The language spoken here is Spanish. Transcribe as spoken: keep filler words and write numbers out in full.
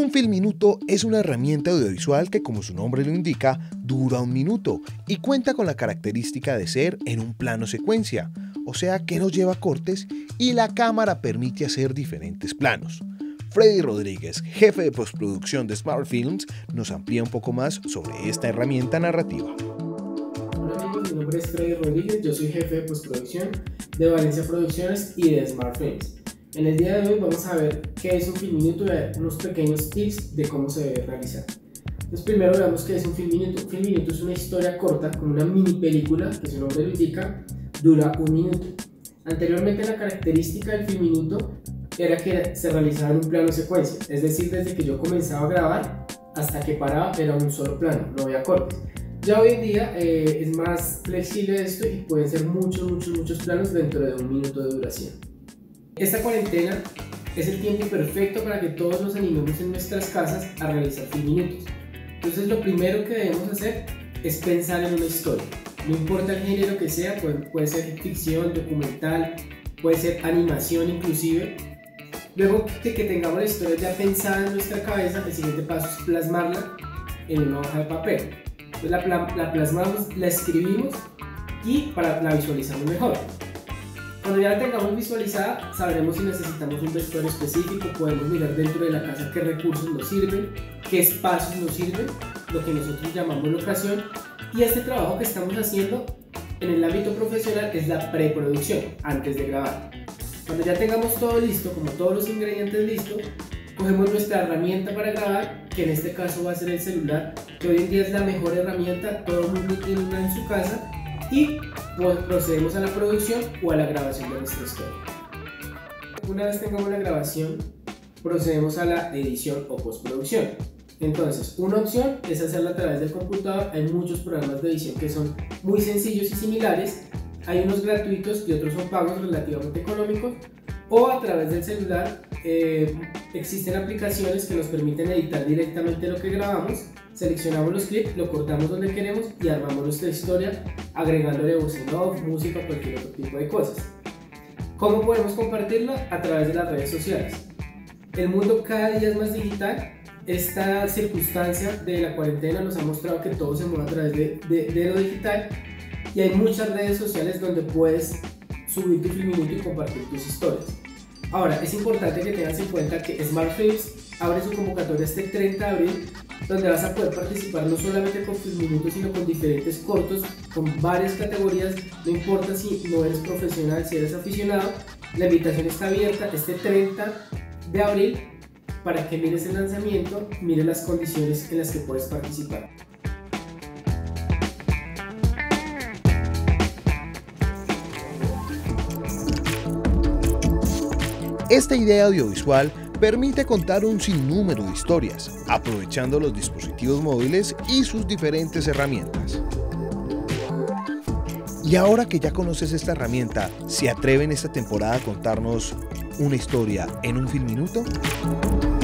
Un filminuto es una herramienta audiovisual que, como su nombre lo indica, dura un minuto y cuenta con la característica de ser en un plano secuencia, o sea que no lleva cortes y la cámara permite hacer diferentes planos. Freddy Rodríguez, jefe de postproducción de Smart Films, nos amplía un poco más sobre esta herramienta narrativa. Hola amigos, mi nombre es Freddy Rodríguez, yo soy jefe de postproducción de Valencia Producciones y de Smart Films. En el día de hoy vamos a ver qué es un filminuto y ver unos pequeños tips de cómo se debe realizar. Entonces primero veamos qué es un filminuto. Un filminuto es una historia corta, como una mini película, que su nombre lo indica, dura un minuto. Anteriormente la característica del filminuto era que se realizaba en un plano secuencia, es decir, desde que yo comenzaba a grabar hasta que paraba era un solo plano, no había cortes. Ya hoy en día eh, es más flexible esto y pueden ser muchos, muchos, muchos planos dentro de un minuto de duración. Esta cuarentena es el tiempo perfecto para que todos nos animemos en nuestras casas a realizar filminutos. Entonces lo primero que debemos hacer es pensar en una historia. No importa el género que sea, puede, puede ser ficción, documental, puede ser animación inclusive. Luego de que tengamos la historia ya pensada en nuestra cabeza, el siguiente paso es plasmarla en una hoja de papel. Entonces la, la plasmamos, la escribimos y para, la visualizamos mejor. Cuando ya la tengamos visualizada, sabremos si necesitamos un vestuario específico, podemos mirar dentro de la casa qué recursos nos sirven, qué espacios nos sirven, lo que nosotros llamamos locación. Y este trabajo que estamos haciendo en el ámbito profesional es la preproducción, antes de grabar. Cuando ya tengamos todo listo, como todos los ingredientes listos, cogemos nuestra herramienta para grabar, que en este caso va a ser el celular, que hoy en día es la mejor herramienta, todo el mundo tiene una en su casa, y pues procedemos a la producción o a la grabación de nuestra historia. Una vez tengamos la grabación, procedemos a la edición o postproducción. Entonces, una opción es hacerla a través del computador. Hay muchos programas de edición que son muy sencillos y similares. Hay unos gratuitos y otros son pagos relativamente económicos. O a través del celular eh, existen aplicaciones que nos permiten editar directamente lo que grabamos. Seleccionamos los clips, lo cortamos donde queremos y armamos nuestra historia agregándole voz en off, música o cualquier otro tipo de cosas. ¿Cómo podemos compartirla? A través de las redes sociales. El mundo cada día es más digital. Esta circunstancia de la cuarentena nos ha mostrado que todo se mueve a través de, de, de lo digital y hay muchas redes sociales donde puedes subir tu filminuto y compartir tus historias. Ahora, es importante que tengas en cuenta que Smart Films abre su convocatoria este treinta de abril, donde vas a poder participar no solamente con filminutos, sino con diferentes cortos, con varias categorías. No importa si no eres profesional, si eres aficionado, la invitación está abierta este treinta de abril para que mires el lanzamiento, mires las condiciones en las que puedes participar. Esta idea audiovisual permite contar un sinnúmero de historias, aprovechando los dispositivos móviles y sus diferentes herramientas. Y ahora que ya conoces esta herramienta, ¿se atreven esta temporada a contarnos una historia en un filminuto?